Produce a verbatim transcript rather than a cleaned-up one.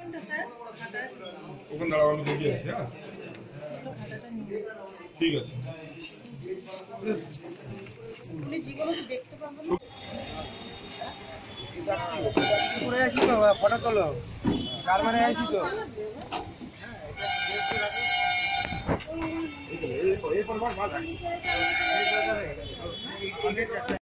ওখানে দাঁড়াও, আমি দেখে আসি। হ্যাঁ ঠিক আছে। ফটো তোলো, কার মানে আসি তো